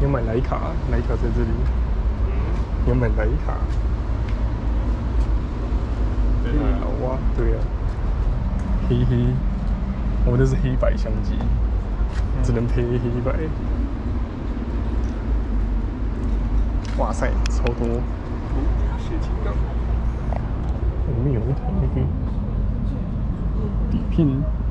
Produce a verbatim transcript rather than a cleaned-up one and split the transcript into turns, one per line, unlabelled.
要买徕卡，徕卡在这里。你要买徕卡？对啊，哇，对啊，黑黑，我的是黑白相机，只能配黑白。哇塞，超多！血金刚，我们有一台那个底片。